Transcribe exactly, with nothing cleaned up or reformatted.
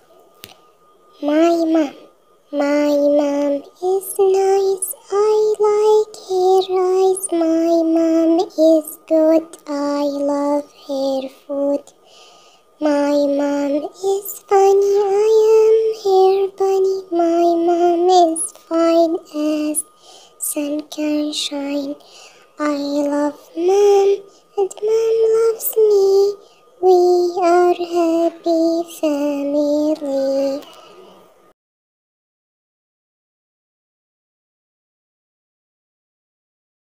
My mom. My mom is nice. I like her eyes. My mom is good. I love her food. My mom is funny. I am her bunny. My mom is fine as sun can shine. I love mom and mom loves me. We are happy family.